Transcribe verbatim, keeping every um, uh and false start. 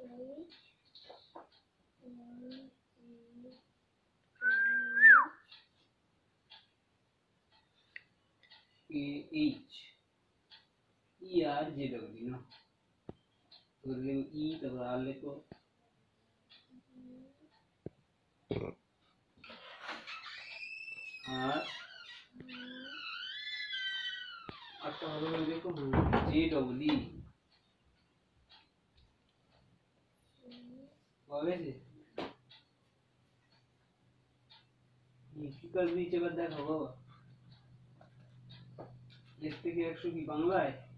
H E R J W ना तो E तब R लिखो R अठारह देखो J W आगे से ये कल नीचे बंदा होगा लिखते कि एक सौ की बांग्ला है